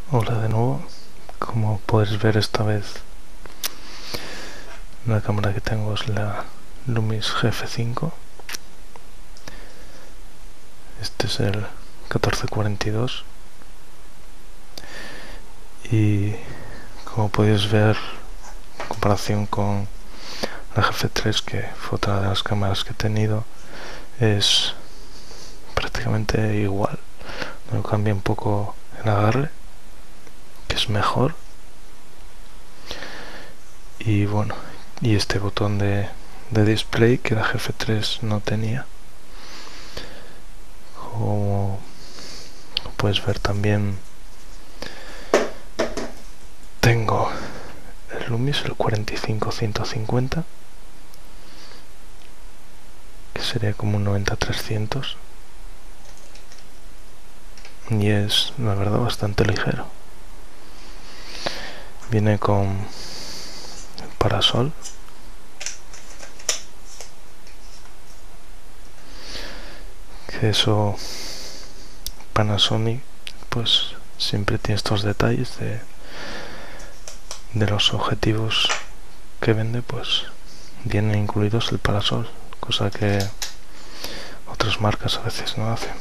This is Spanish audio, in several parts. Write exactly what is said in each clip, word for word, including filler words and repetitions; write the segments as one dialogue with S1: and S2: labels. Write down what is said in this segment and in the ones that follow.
S1: Hola de nuevo. Como puedes ver, esta vez la cámara que tengo es la Lumix G F cinco. Este es el catorce cuarenta y dos y como podéis ver, en comparación con la G F tres, que fue otra de las cámaras que he tenido, es prácticamente igual. No cambia un poco el agarre, que es mejor, y bueno, y este botón de, de display que la G F tres no tenía. Como puedes ver, también tengo el Lumix, el cuarenta y cinco ciento cincuenta, que sería como un noventa trescientos, y es la verdad bastante ligero. Viene con el parasol, que eso Panasonic pues siempre tiene estos detalles de, de los objetivos que vende, pues vienen incluidos el parasol, cosa que otras marcas a veces no hacen.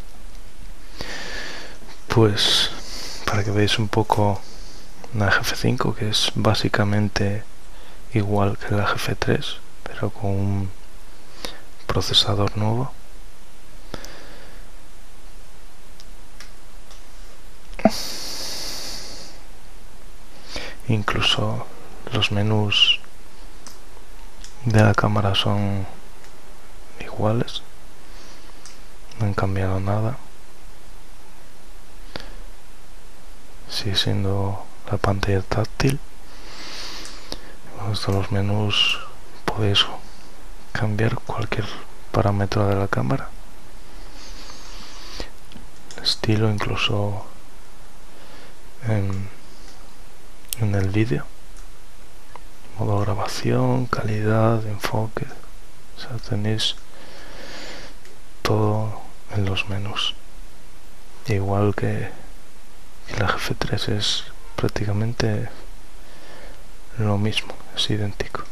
S1: Pues para que veáis un poco la G F cinco, que es básicamente igual que la G F tres, pero con un procesador nuevo. Incluso los menús de la cámara son iguales, no han cambiado nada. Sigue siendo la pantalla táctil. Desde los menús podéis cambiar cualquier parámetro de la cámara, el estilo, incluso en, en el vídeo, modo grabación, calidad, enfoque. O sea, tenéis todo en los menús, igual que, que la G F tres. Es prácticamente lo mismo, es idéntico.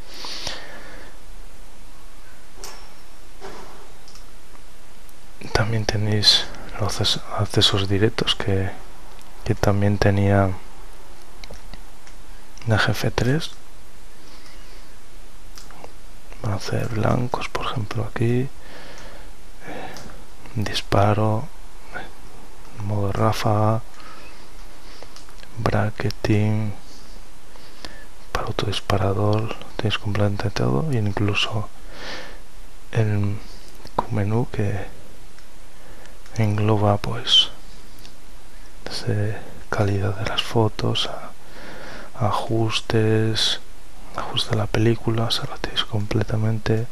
S1: También tenéis los accesos directos que, que también tenía la G F tres. Van a hacer blancos, por ejemplo, aquí, eh, disparo, eh, modo ráfaga, bracketing, para autodisparador, tenéis completamente todo, e incluso el menú que engloba pues desde calidad de las fotos a ajustes, ajuste de la película. O sea, lo tenéis completamente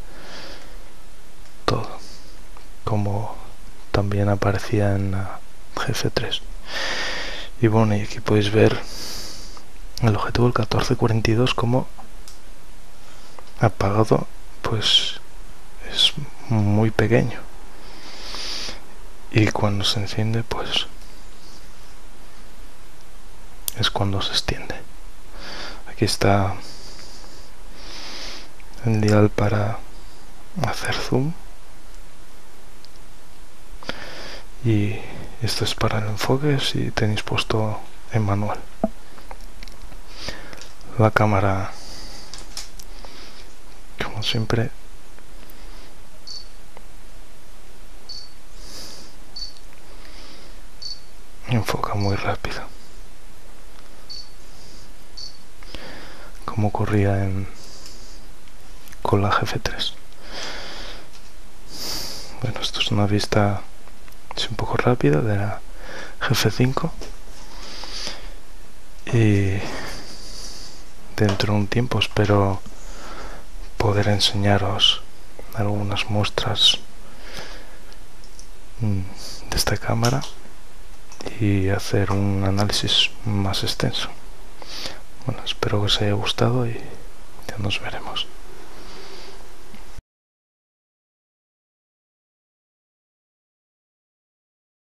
S1: todo, como también aparecía en la G F tres. Y bueno, y aquí podéis ver el objetivo del catorce cuarenta y dos, como apagado pues es muy pequeño, y cuando se enciende pues es cuando se extiende. Aquí está el dial para hacer zoom, y esto es para el enfoque si tenéis puesto en manual. La cámara, como siempre, enfoca muy rápido, como ocurría en, con la G F tres. Bueno, esto es una vista es un poco rápida de la G F cinco, y dentro de un tiempo espero poder enseñaros algunas muestras de esta cámara y hacer un análisis más extenso. Bueno, espero que os haya gustado y ya nos veremos.